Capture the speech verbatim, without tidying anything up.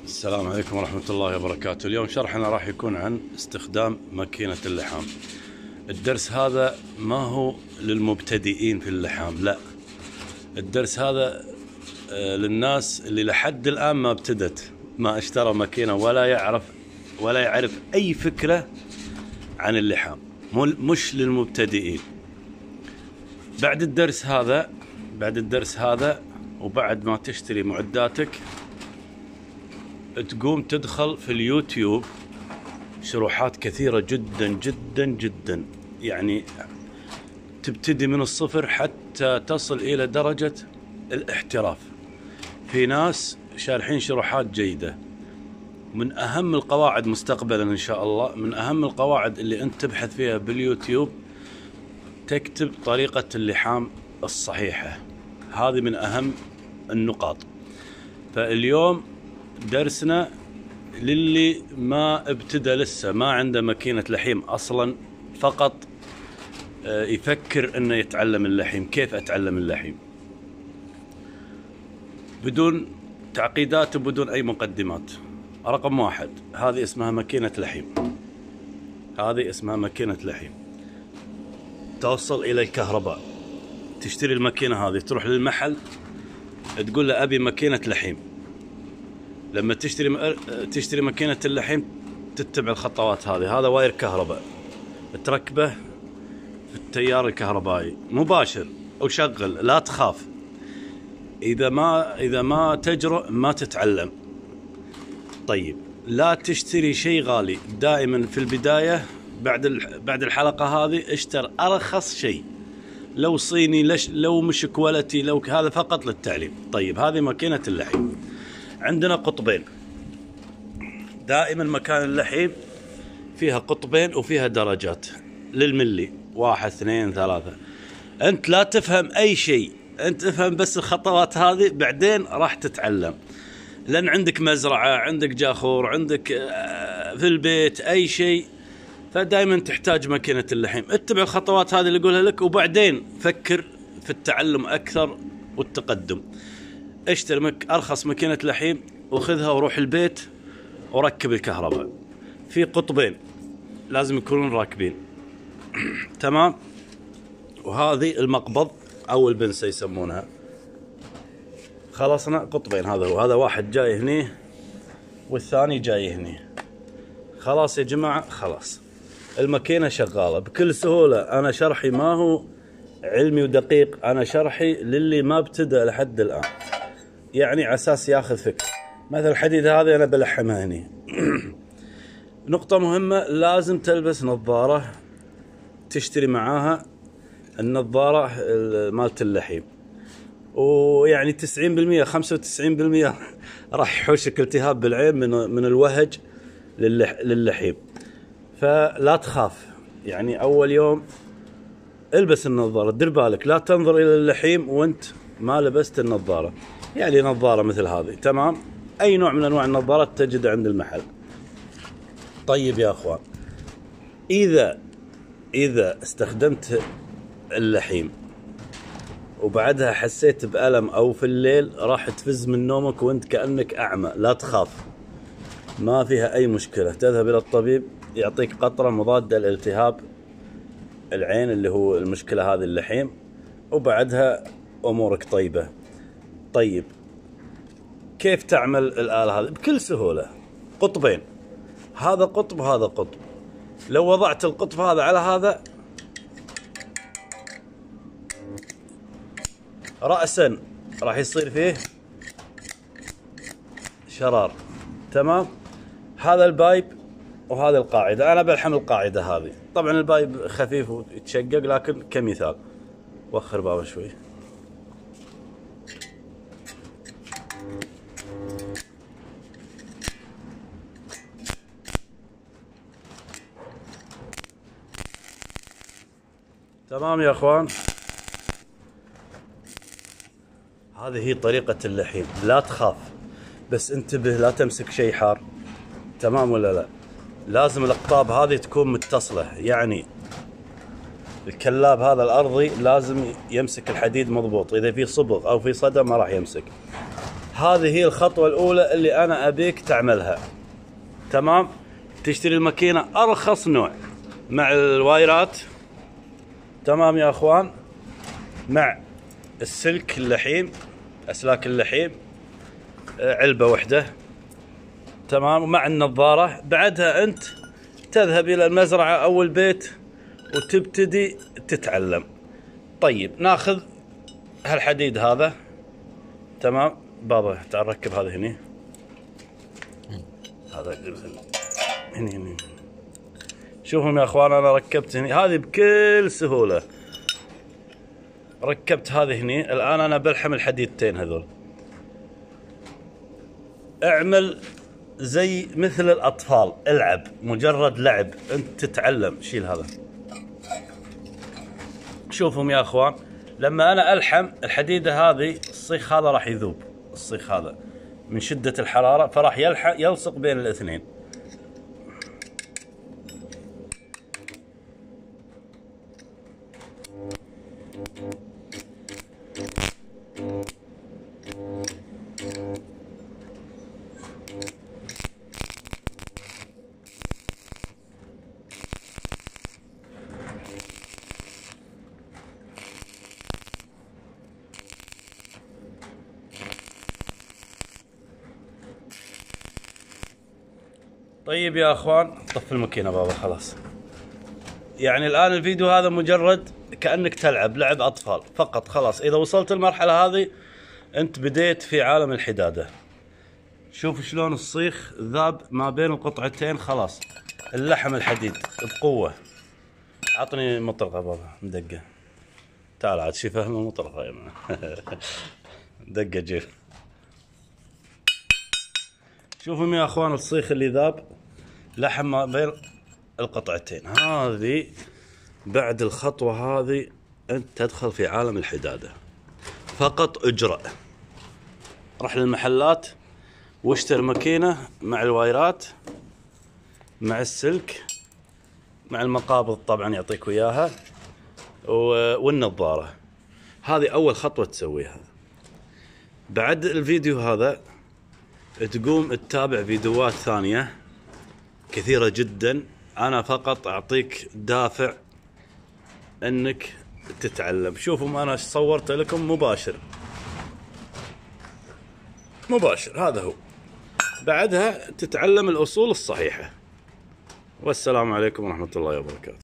السلام عليكم ورحمة الله وبركاته. اليوم شرحنا راح يكون عن استخدام ماكينة اللحام. الدرس هذا ما هو للمبتدئين في اللحام، لا، الدرس هذا للناس اللي لحد الآن ما ابتدت، ما اشترى ماكينة ولا يعرف ولا يعرف أي فكرة عن اللحام، مش للمبتدئين. بعد الدرس هذا بعد الدرس هذا وبعد ما تشتري معداتك تقوم تدخل في اليوتيوب شروحات كثيرة جدا جدا جدا، يعني تبتدي من الصفر حتى تصل إلى درجة الاحتراف. في ناس شارحين شروحات جيدة. من أهم القواعد مستقبلا إن شاء الله، من أهم القواعد اللي أنت تبحث فيها باليوتيوب، تكتب طريقة اللحام الصحيحة. هذه من أهم النقاط. فاليوم درسنا للي ما ابتدى لسه، ما عنده ماكينة لحيم أصلا، فقط يفكر انه يتعلم اللحيم. كيف اتعلم اللحيم بدون تعقيدات وبدون اي مقدمات؟ رقم واحد، هذه اسمها ماكينة لحيم، هذه اسمها ماكينة لحيم. توصل الى الكهرباء، تشتري الماكينة هذه، تروح للمحل تقول له ابي ماكينة لحيم. لما تشتري تشتري ماكينة اللحيم تتبع الخطوات هذه. هذا واير كهرباء تركبه في التيار الكهربائي مباشر وشغل، لا تخاف. اذا ما اذا ما تجرؤ ما تتعلم. طيب، لا تشتري شيء غالي. دائما في البداية بعد بعد الحلقة هذه اشتر ارخص شيء، لو صيني لش لو مش كواليتي، لو هذا فقط للتعليم. طيب، هذه ماكينة اللحيم. عندنا قطبين. دائما مكان اللحيم فيها قطبين وفيها درجات للملي، واحد اثنين ثلاثة. انت لا تفهم اي شيء، انت افهم بس الخطوات هذه، بعدين راح تتعلم. لان عندك مزرعة، عندك جاخور، عندك في البيت اي شيء، فدائما تحتاج ماكينة اللحيم. اتبع الخطوات هذه اللي اقولها لك، وبعدين فكر في التعلم اكثر والتقدم. اشتري مك ارخص ماكينة لحيم وخذها وروح البيت وركب الكهرباء. في قطبين لازم يكونون راكبين تمام. وهذه المقبض او البنسة يسمونها. خلصنا قطبين، هذا هو. هذا واحد جاي هني والثاني جاي هني. خلاص يا جماعة، خلاص الماكينة شغالة بكل سهولة. انا شرحي ما هو علمي ودقيق، انا شرحي للي ما ابتدأ لحد الان، يعني على اساس ياخذ فكرة. مثل الحديد هذه انا بلحمها هني. نقطة مهمة، لازم تلبس نظارة، تشتري معاها النظارة مالت اللحيم. ويعني تسعين بالمئة خمسة وتسعين بالمئة راح يحوشك التهاب بالعين من من الوهج للحيم. فلا تخاف، يعني أول يوم البس النظارة. دير بالك لا تنظر إلى اللحيم وأنت ما لبست النظارة. يعني نظارة مثل هذه، تمام. أي نوع من أنواع النظارات تجد عند المحل. طيب يا أخوان، إذا إذا استخدمت اللحيم وبعدها حسيت بألم أو في الليل راح تفز من نومك وأنت كأنك أعمى، لا تخاف، ما فيها أي مشكلة. تذهب إلى الطبيب يعطيك قطرة مضادة لالتهاب العين اللي هو المشكلة هذه اللحيم، وبعدها أمورك طيبة. طيب، كيف تعمل الآلة هذه؟ بكل سهولة. قطبين، هذا قطب وهذا قطب. لو وضعت القطب هذا على هذا رأسا راح يصير فيه شرار، تمام. هذا البايب وهذا القاعدة. أنا بلحم القاعدة هذه. طبعا البايب خفيف ويتشقق، لكن كمثال. وخر بابا شوي. تمام يا اخوان، هذه هي طريقة اللحيم. لا تخاف، بس انتبه لا تمسك شيء حار، تمام ولا لا؟ لازم الاقطاب هذه تكون متصلة، يعني الكلاب هذا الارضي لازم يمسك الحديد مضبوط. اذا في صبغ او في صدى ما راح يمسك. هذه هي الخطوة الأولى اللي أنا أبيك تعملها. تمام. تشتري الماكينة أرخص نوع مع الوايرات. تمام يا أخوان. مع السلك اللحيم، أسلاك اللحيم، علبة واحدة. تمام. ومع النظارة. بعدها أنت تذهب إلى المزرعة أو البيت وتبتدي تتعلم. طيب ناخذ هالحديد هذا. تمام بابا تعال ركب هذا هني. هذا هني هني. شوفهم يا اخوان انا ركبت هني هذه بكل سهولة. ركبت هذه هني. الان انا بلحم الحديدتين هذول. اعمل زي مثل الاطفال، العب، مجرد لعب، انت تتعلم. شيل هذا. شوفهم يا اخوان لما انا الحم الحديدة هذه الصيخ هذا راح يذوب. الصيخ هذا من شدة الحرارة فراح يلحق يلصق بين الاثنين. طيب يا اخوان طف الماكينة بابا خلاص. يعني الان الفيديو هذا مجرد كأنك تلعب لعب اطفال فقط. خلاص اذا وصلت المرحلة هذه انت بديت في عالم الحدادة. شوف شلون الصيخ ذاب ما بين القطعتين. خلاص اللحم الحديد بقوة. عطني مطرقة بابا مدقة. تعال عاد شي فهم المطرقة يا مان. دقة جيب. شوفوا يا اخوان الصيخ اللي ذاب لحم ما بين القطعتين. هذه بعد الخطوة هذه انت تدخل في عالم الحدادة. فقط اجرأ. رح للمحلات واشتري ماكينة مع الوايرات مع السلك مع المقابض طبعا يعطيك وياها والنظارة. هذه اول خطوة تسويها. بعد الفيديو هذا تقوم تتابع فيديوهات ثانية كثيرة جدا. انا فقط اعطيك دافع انك تتعلم. شوفوا انا صورت لكم مباشر مباشر هذا هو. بعدها تتعلم الاصول الصحيحة. والسلام عليكم ورحمة الله وبركاته.